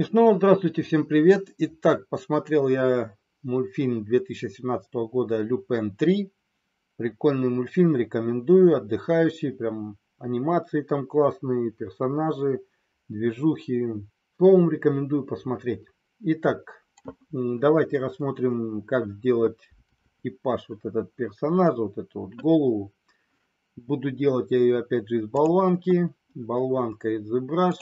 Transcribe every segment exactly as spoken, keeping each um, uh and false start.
И снова здравствуйте, всем привет. Итак, посмотрел я мультфильм две тысячи семнадцатого года «Люпен три». Прикольный мультфильм, рекомендую, отдыхающий, прям анимации там классные, персонажи, движухи. Словом, рекомендую посмотреть. Итак, давайте рассмотрим, как сделать типаж вот этот персонажа, вот эту вот голову. Буду делать я ее опять же из болванки. Болванка из ZBrush.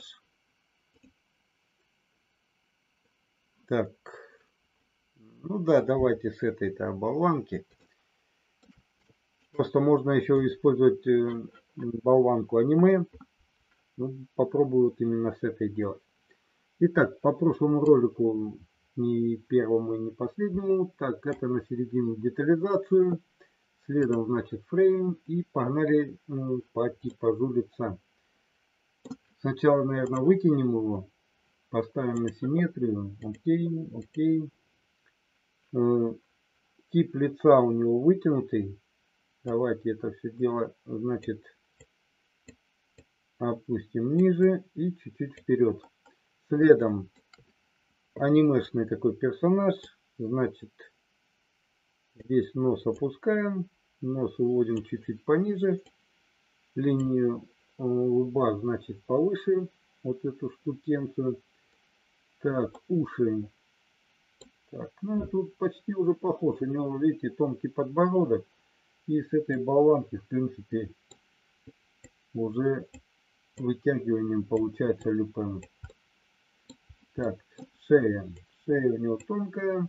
Так, ну да, давайте с этой-то болванки. Просто можно еще использовать болванку аниме. Ну, попробую вот именно с этой делать. Итак, по прошлому ролику, не первому и не последнему, так, это на середину детализацию. Следом, значит, фрейм. И погнали по типажу лица. Сначала, наверное, вытянем его. Поставим на симметрию. Окей, окей. Тип лица у него вытянутый. Давайте это все дело, значит, опустим ниже и чуть-чуть вперед. Следом анимешный такой персонаж. Значит, здесь нос опускаем. Нос уводим чуть-чуть пониже. Линию лба, значит, повыше. Вот эту штукенцию. Так, уши. Так, ну тут почти уже похож. У него, видите, тонкий подбородок. И с этой болванки, в принципе, уже вытягиванием получается Люпен. Так, шея. Шея у него тонкая.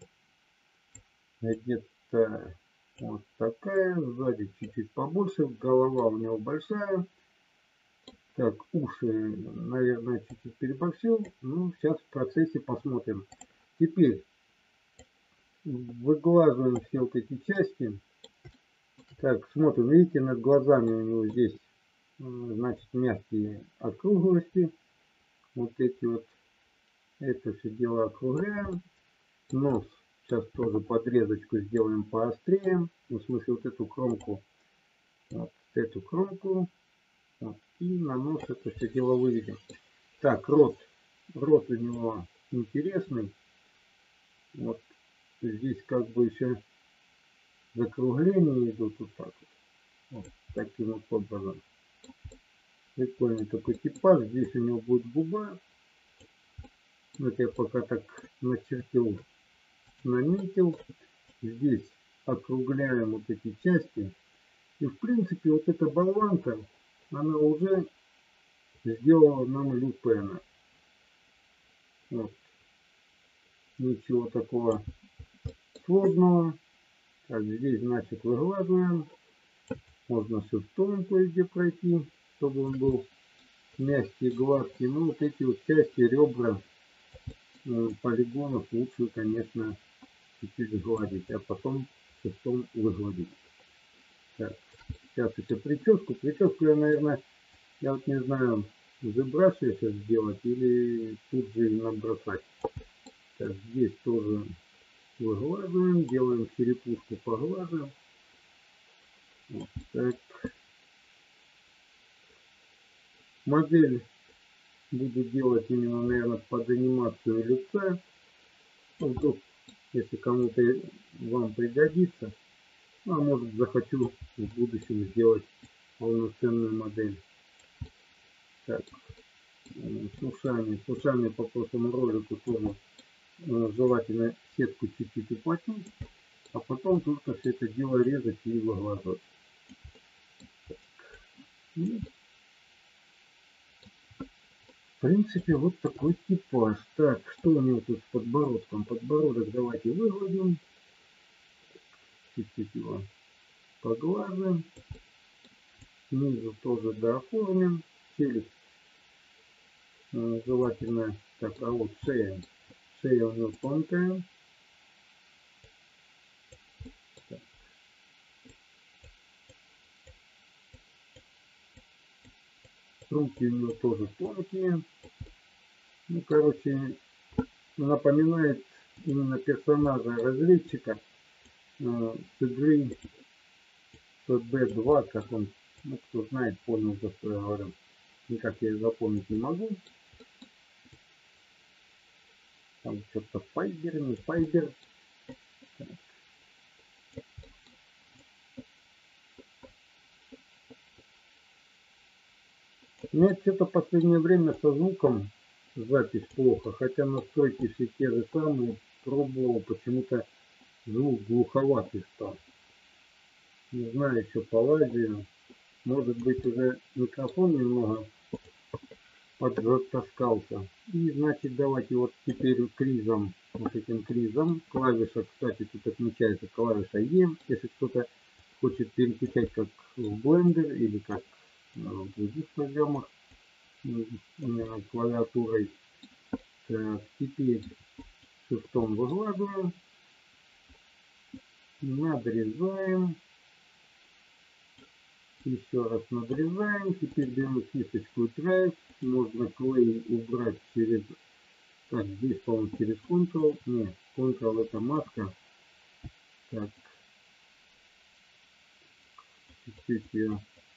Где-то вот такая. Сзади чуть-чуть побольше. Голова у него большая. Так, уши, наверное, чуть-чуть переборщил. Ну, сейчас в процессе посмотрим. Теперь выглаживаем все вот эти части. Так, смотрим. Видите, над глазами у него здесь, значит, мягкие округлости. Вот эти вот. Это все дело округляем. Нос сейчас тоже подрезочку сделаем поострее. Ну, в смысле, вот эту кромку. Вот эту кромку. Вот, и на нос это все дело выведем. Так, рот. Рот у него интересный. Вот здесь как бы еще закругления идут вот так вот. Вот таким вот образом. Прикольный такой типаж. Здесь у него будет губа. Вот я пока так начертил, наметил. Здесь округляем вот эти части. И в принципе вот эта болванка, она уже сделала нам Люпена. Вот. Ничего такого сложного. Так, здесь, значит, выглаживаем. Можно шрифтом кое-где пройти, чтобы он был мягкий, гладкий. Ну вот эти вот части, ребра, полигонов лучше, конечно, чуть-чуть гладить, а потом шрифтом выгладить. Так, сейчас еще прическу. Прическу я, наверное, я вот не знаю, ZBrush я сейчас сделать или тут же набросать. Так, здесь тоже выглаживаем, делаем черепушку, поглаживаем. Вот так. Модель буду делать именно, наверное, под анимацию лица. Ну, вдруг, если кому-то вам пригодится. Ну, а может, захочу в будущем сделать полноценную модель. Так, с ушами. С ушами по прошлому ролику тоже желательно сетку чуть-чуть уплотнить, а потом только все это дело резать и выглаживать. Ну, в принципе, вот такой типаж. Так, что у него тут с подбородком? Подбородок давайте выгладим. Чуть-чуть его поглаживаем. Снизу тоже дооформим. Челюсть желательно. Так, а вот шея. Шея у него тонкая. Так. Руки у него тоже тонкие. Ну, короче, напоминает именно персонажа разведчика э, с игры пэ бэ два, как он, ну, кто знает, понял, за что я говорю. Никак я запомнить не могу. Там что-то файбер, не файбер. Так. У меня что-то в последнее время со звуком запись плохо, хотя настройки все те же самые, пробовал, почему-то звук глуховатый стал. Не знаю, еще полазию. Может быть, уже микрофон немного подзатаскался. И значит, давайте вот теперь кризом, вот этим кризом, клавиша, кстати, тут отмечается клавиша E, если кто-то хочет переключать как в Blender или как в других программах, именно клавиатурой. Так, теперь шифтом выглаживаем, надрезаем, еще раз надрезаем, теперь берем кисточку и трейс, можно клей убрать через, так, здесь, по-моему, через Ctrl, нет, Ctrl это маска, так, чуть-чуть ее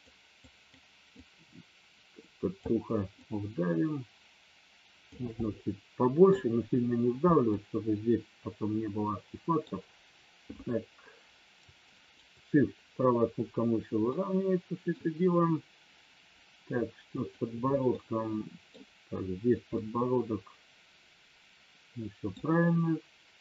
подсухо вдавим, можно чуть побольше, но сильно не вдавливать, чтобы здесь потом не было артефактов. Так, Shift, правая кнопка мыши выравнивается, все это делаем. Так, что с подбородком? Так, здесь подбородок. Ну, все правильно.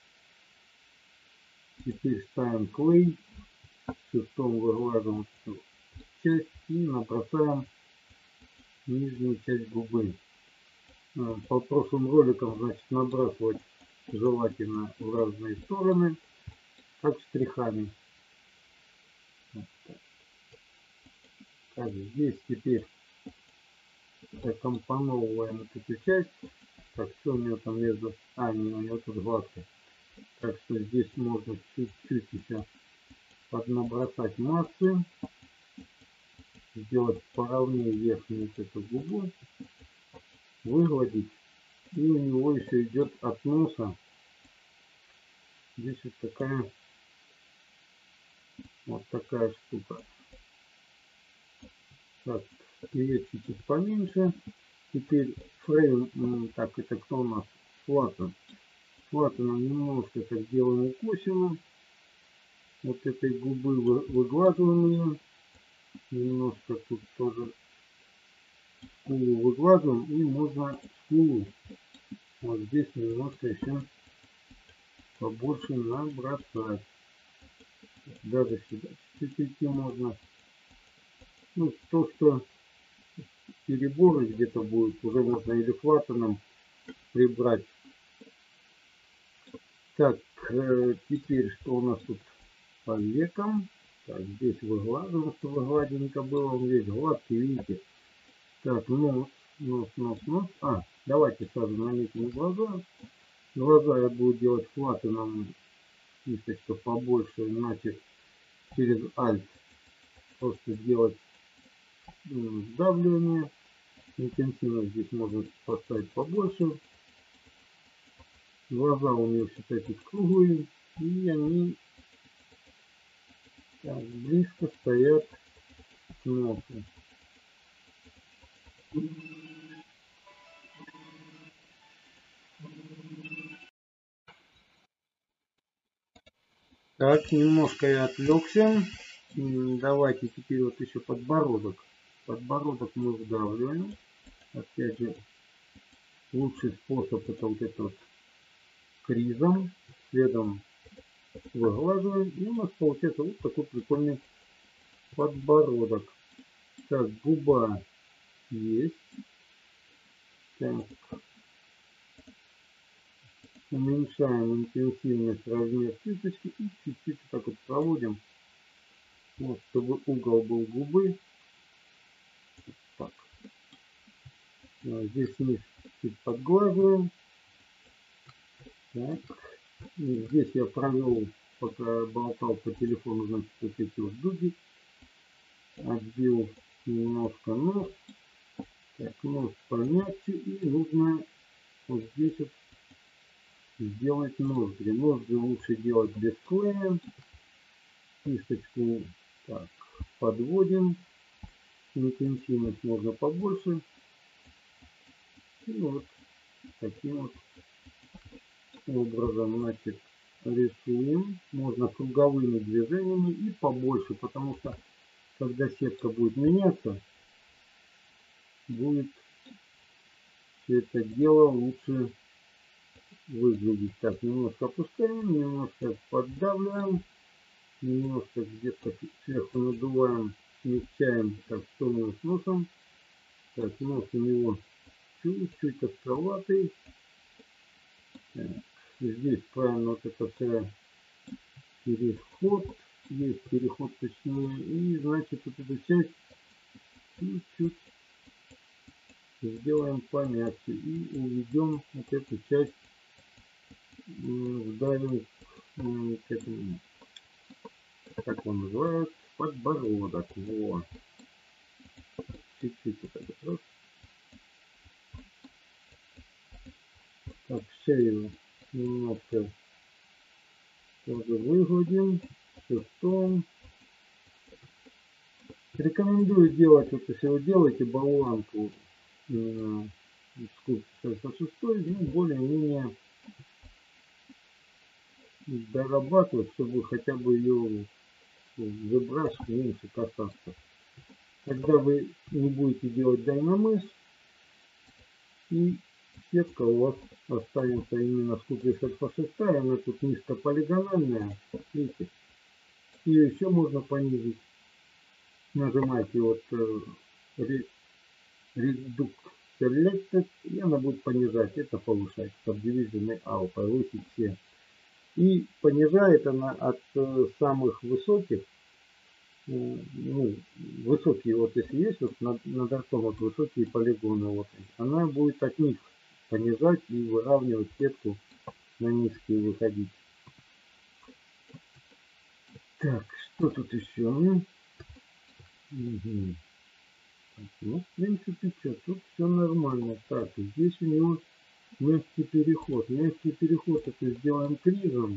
Теперь ставим клей. Шифтом выглаживаем эту часть и набросаем нижнюю часть губы. По прошлым роликам, значит, набрасывать желательно в разные стороны, как штрихами. Вот так. Так, здесь теперь закомпоновываем вот эту часть. Так, что у него там между... А, не, у него тут гладко. Так что здесь можно чуть-чуть еще поднабросать массы. Сделать поровнее верхнюю вот эту губу. Выгладить. И у него еще идет от носа. Здесь вот такая вот такая штука. Так, ее чуть-чуть поменьше. Теперь фрейм, так, это кто у нас? Флаттен. Флаттеном немножко так делаем укосину. Вот этой губы выглаживаем ее. Немножко тут тоже скулу выглаживаем. И можно скулу вот здесь немножко еще побольше набросать. Даже сюда чуть-чуть можно. Ну, то, что переборы где-то будет, уже можно или флаттеном прибрать. Так, э, теперь что у нас тут по векам? Так, здесь выгладываем, чтобы гладенько было. Он весь гладкий, видите. Так, нос, нос, нос, нос. А, давайте сразу наметим глаза. Глаза я буду делать флаттеном, кисточка побольше, значит, через Alt просто сделать сдавливание. Интенсивность здесь можно поставить побольше. Глаза у меня все-таки круглые, и они так, близко стоят к носу. Так, немножко я отвлекся. Давайте теперь вот еще подбородок. Подбородок мы вдавливаем. Опять же, лучший способ это вот это вот кризом. Следом выглаживаем. И у нас получается вот такой прикольный подбородок. Так, губа есть. Так. Уменьшаем интенсивность, размер кисточки и чуть-чуть так вот проводим. Вот, чтобы угол был губы. Так. Здесь вниз чуть подглаживаем. Так. И здесь я провел, пока болтал по телефону, значит, вот эти вот дуги. Отбил немножко нос. Так, нос помягче. И нужно вот здесь вот сделать ноздри. Ноздри лучше делать без клея. Кисточку так подводим. Интенсивность можно побольше. И вот таким вот образом, значит, рисуем. Можно круговыми движениями и побольше, потому что когда сетка будет меняться, будет все это дело лучше выглядеть. Так, немножко опускаем, немножко поддавливаем, немножко где-то сверху надуваем, смягчаем, так, сторону с носом. Так, нос у него чуть-чуть островатый. Так, здесь правильно вот это все переход, есть переход точнее, и значит вот эту часть чуть-чуть сделаем помягче и уведем вот эту часть, вдавим к этому, как он называет, подбородок. Вот. Чуть-чуть вот это раз. Так, шею немножко тоже выгладим, шестом. Рекомендую делать, вот если вы делаете болванку именно скульптор со шестой, ну, более-менее дорабатывать, чтобы хотя бы ее выбрать меньше касаться. Когда вы не будете делать дайнамыш, и сетка у вас останется именно скульптор со шестой, она тут низкополигональная, видите, ее еще можно понизить. Нажимаете вот Reduce Selected, и она будет понижать, это повышать, Subdivision A, повысить все. И понижает она от э, самых высоких, э, ну, высокие, вот если есть вот над, над ртом вот высокие полигоны, вот, она будет от них понижать и выравнивать сетку на низкие выходить. Так, что тут еще? Угу. Ну, в принципе, что, тут все нормально. Так, здесь у него мягкий переход. Мягкий переход это сделаем кризом.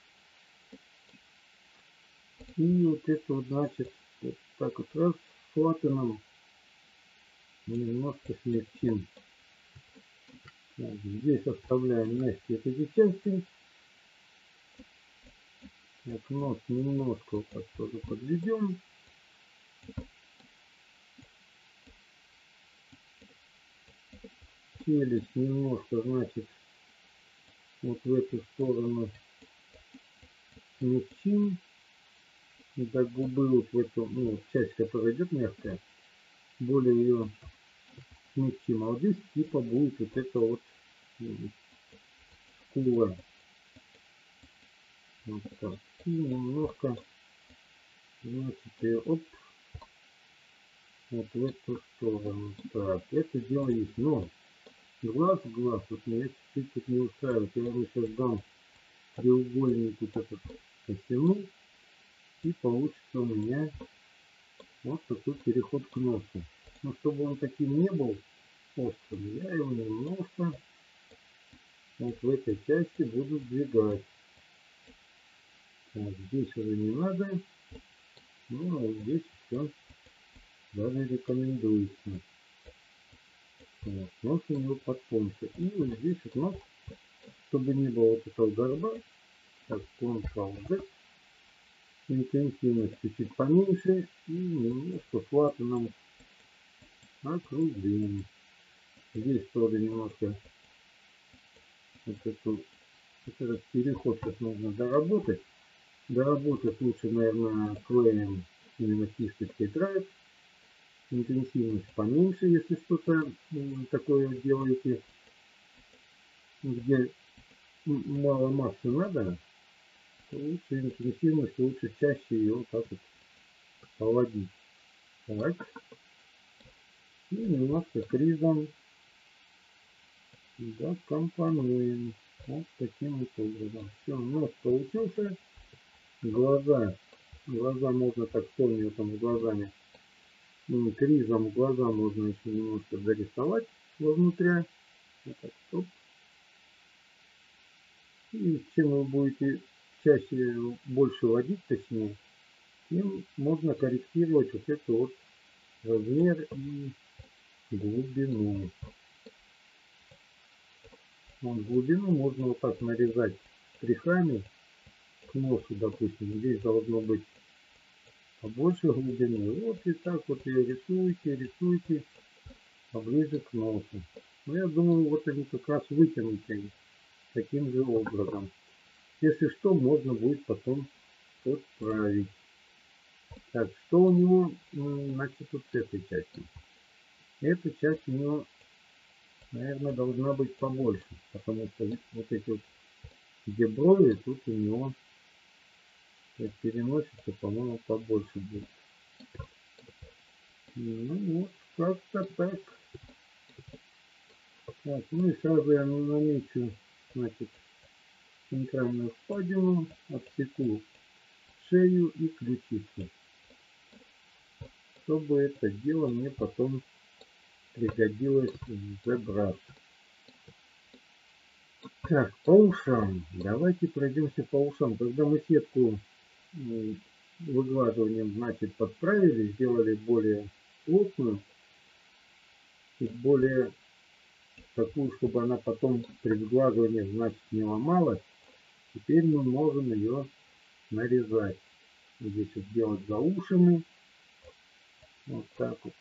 И вот это вот, значит, вот так вот раз флаттеном немножко смягчим. Так, здесь оставляем мягкие эти части. Так, нос немножко вот так тоже подведем. Челюсть немножко, значит, вот в эту сторону смягчим. И до губы вот в эту, ну, часть, которая идет мягкая, более ее смягчим. А вот здесь типа будет вот это вот скула. Вот так. И немножко, значит, и оп, вот в эту сторону. Так, это дело есть. Но глаз, глаз, вот меня чуть-чуть не устраивает. Я ему сейчас дам треугольник вот этот потяну, и получится у меня вот такой переход к носу. Но чтобы он таким не был острым, я его немножко вот в этой части буду сдвигать. Так, здесь уже не надо, ну а вот здесь все даже рекомендуется. Вот, нос у него потоньше. И вот здесь вот нос, чтобы не было вот этого горба, так, Ctrl-Z, интенсивность чуть-чуть поменьше и немножко флаттеном округлим. Здесь тоже немножко вот, эту, вот этот переход сейчас нужно доработать. Доработать лучше, наверное, клеем именно кисточкой драйв. Интенсивность поменьше, если что-то такое делаете, где мало массы надо, то лучше интенсивность, лучше чаще ее вот так вот поводить. Так. И немножко кризом докомпонуем. Вот таким вот образом. Все, нос получился. Глаза. Глаза можно так вспомнить там с глазами. Кризом глаза можно еще немножко дорисовать вовнутрь. Вот так, стоп. И чем вы будете чаще больше водить, точнее, тем можно корректировать вот это вот размер и глубину. Вот глубину можно вот так нарезать штрихами к носу, допустим. Здесь должно быть побольше глубины. Вот и так вот ее рисуйте, рисуйте поближе к носу. Но я думаю, вот они как раз вытянуты таким же образом. Если что, можно будет потом подправить. Так, что у него, значит, вот с этой частью? Эта часть у него, наверное, должна быть побольше, потому что вот эти вот, где брови, тут у него переносится, по-моему, побольше будет. Ну вот, как-то так. Так, ну и сразу я намечу, значит, центральную впадину, отсеку шею и ключицу, чтобы это дело мне потом пригодилось в ZBrush. Так, по ушам. Давайте пройдемся по ушам. Когда мы сетку выглаживанием, значит, подправили, сделали более плотную и более такую, чтобы она потом при выглаживании, значит, не ломалась, теперь мы можем ее нарезать. Здесь вот делать за ушами. Вот так вот.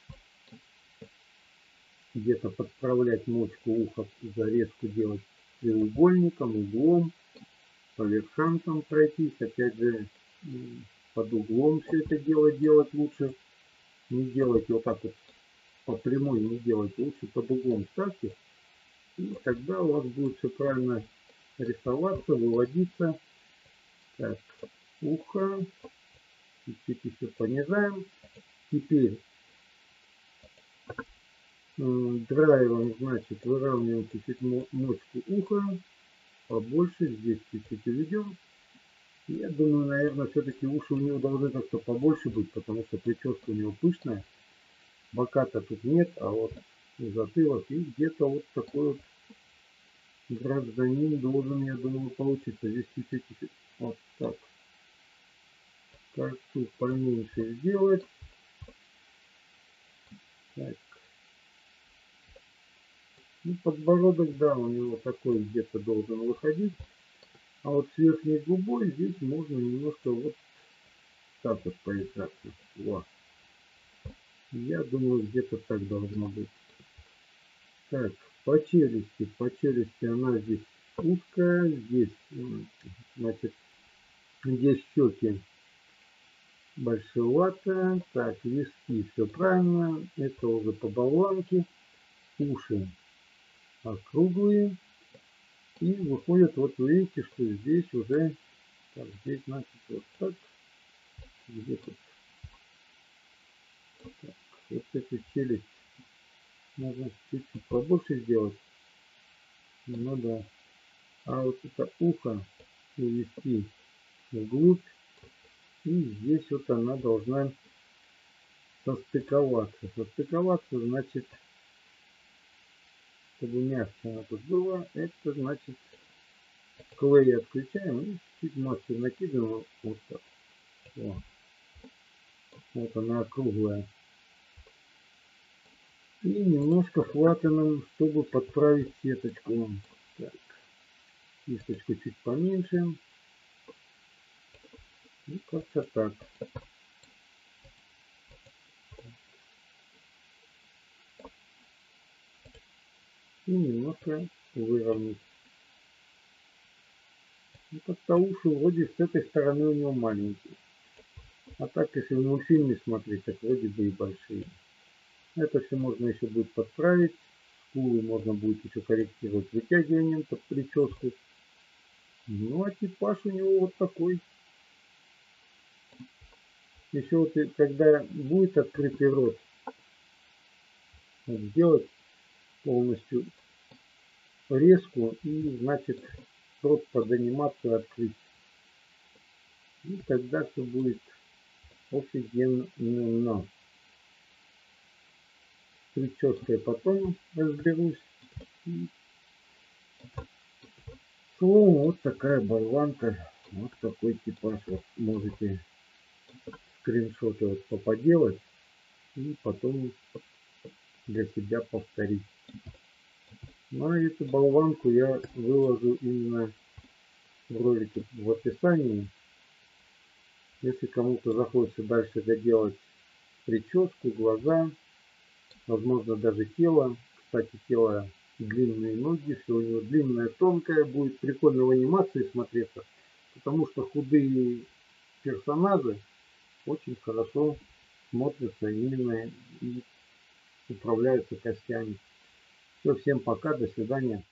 Где-то подправлять мочку уха, зарезку делать треугольником, углом, по верхам там пройтись. Опять же, под углом все это дело делать лучше. Не делайте вот так вот по прямой, не делайте. Лучше под углом ставьте. И тогда у вас будет все правильно рисоваться, выводиться. Так, ухо. Чуть-чуть еще понижаем. Теперь драйвом, значит, выравниваем чуть-чуть мочку уха. Побольше. Здесь чуть-чуть уведем. Я думаю, наверное, все-таки уши у него должны как-то побольше быть, потому что прическа у него пышная. Бока-то тут нет, а вот затылок и где-то вот такой вот гражданин должен, я думаю, получиться. Здесь чуть-чуть вот так. Карту поменьше сделать. Так. Ну, подбородок, да, у него такой где-то должен выходить. А вот с верхней губой здесь можно немножко вот так вот поиграться. Вот. Я думаю, где-то так должно быть. Так, по челюсти. По челюсти она здесь узкая. Здесь, значит, здесь щеки большевато. Так, виски, все правильно. Это уже по болванке. Уши округлые. И выходит, вот вы видите, что здесь уже, так, здесь, значит, вот так. Здесь вот, так, вот эту челюсть можно чуть-чуть побольше сделать. Ну да. А вот это ухо увести вглубь. И здесь вот она должна состыковаться. Состыковаться значит, чтобы мягче она тут была, это значит клей отключаем и чуть маски накидываем. Вот так. Вот. Вот она округлая. И немножко хватаном, чтобы подправить сеточку. Так. Кисточку чуть поменьше. И как-то так. И немножко выровнять. Ну, как-то уши вроде с этой стороны у него маленькие. А так, если в мультфильме смотреть, так вроде бы и большие. Это все можно еще будет подправить. Скулы можно будет еще корректировать вытягиванием под прическу. Ну, а типаж у него вот такой. Еще вот, когда будет открытый рот, вот сделать полностью резку и, значит, рот под анимацию открыть. И тогда все будет офигенно. С прической потом разберусь. Словом, вот такая болванка. Вот такой типаж. Вот можете скриншоты вот поподелать и потом для себя повторить. Ну а эту болванку я выложу именно в ролике в описании. Если кому-то захочется дальше доделать прическу, глаза, возможно даже тело. Кстати, тело длинные ноги, все у него длинное, тонкое, будет прикольно в анимации смотреться, потому что худые персонажи очень хорошо смотрятся именно и управляются костями. Все, всем пока, до свидания.